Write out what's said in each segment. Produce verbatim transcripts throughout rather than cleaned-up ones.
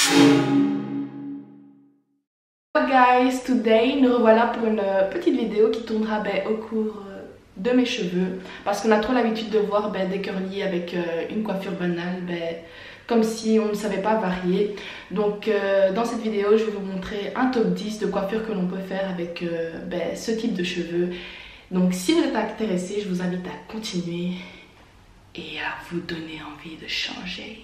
Hello guys, today nous revoilà pour une petite vidéo qui tournera ben, au cours de mes cheveux, parce qu'on a trop l'habitude de voir ben, des curly avec euh, une coiffure banale, ben, comme si on ne savait pas varier. Donc euh, dans cette vidéo je vais vous montrer un top dix de coiffures que l'on peut faire avec euh, ben, ce type de cheveux. Donc si vous êtes intéressé, je vous invite à continuer et à vous donner envie de changer.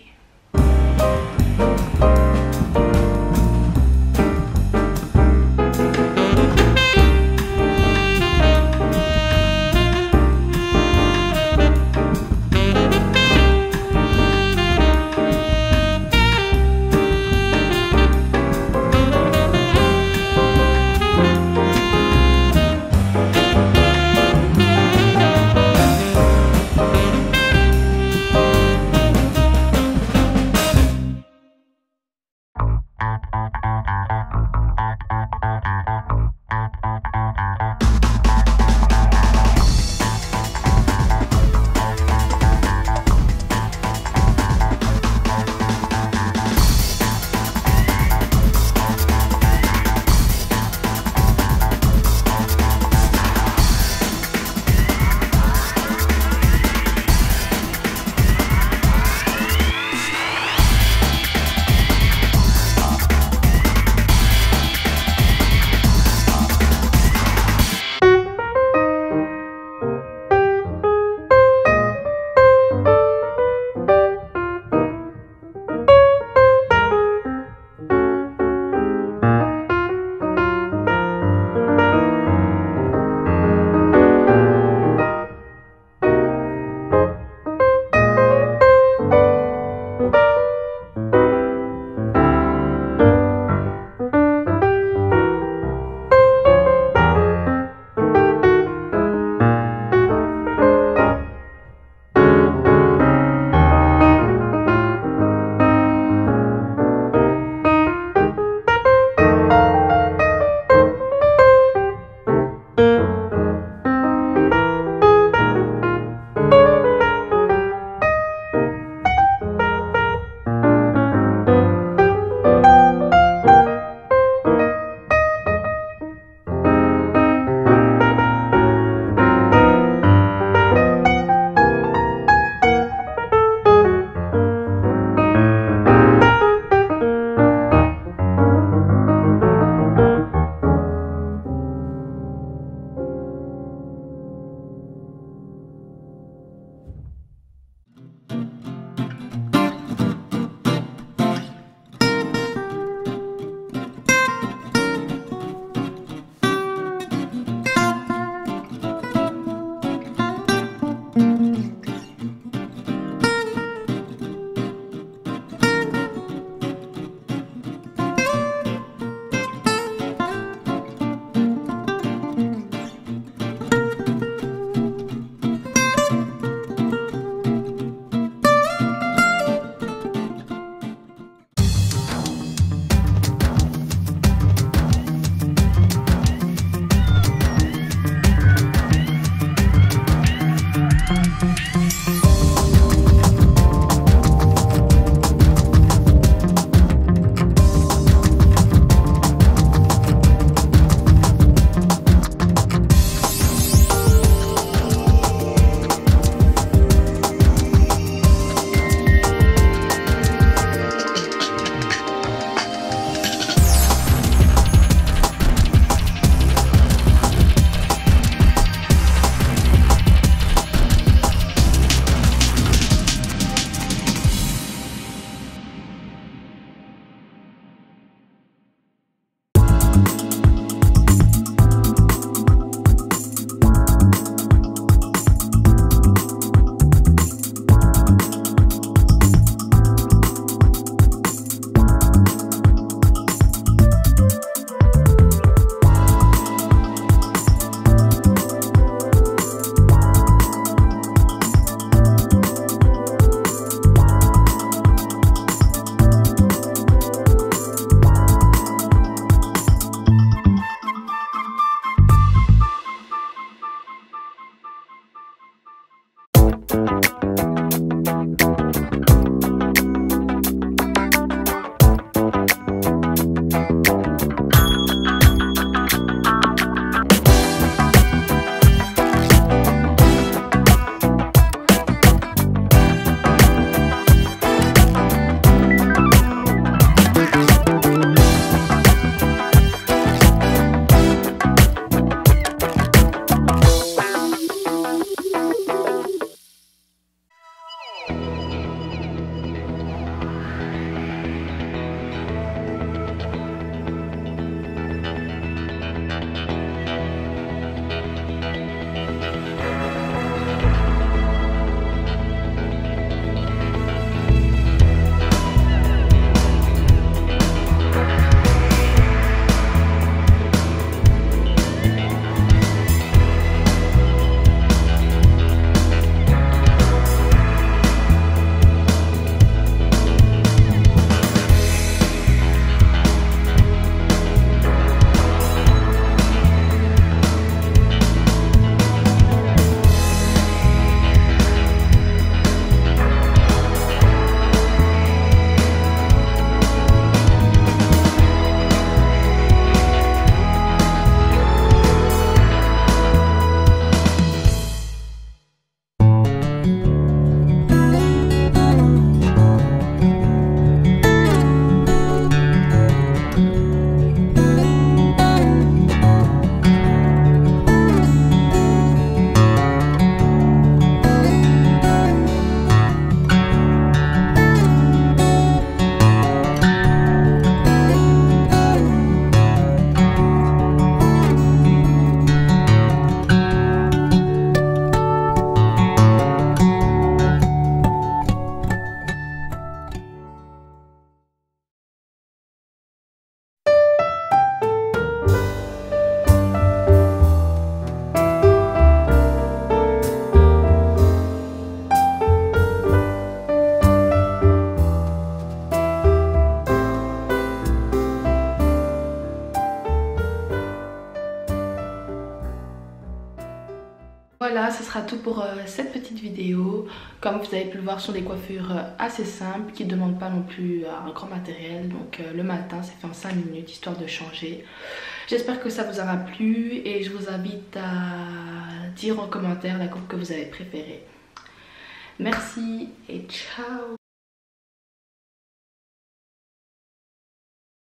Voilà, ce sera tout pour euh, cette petite vidéo. Comme vous avez pu le voir, ce sont des coiffures euh, assez simples qui ne demandent pas non plus euh, un grand matériel. Donc euh, le matin, c'est fait en cinq minutes histoire de changer. J'espère que ça vous aura plu et je vous invite à dire en commentaire la coupe que vous avez préférée. Merci et ciao!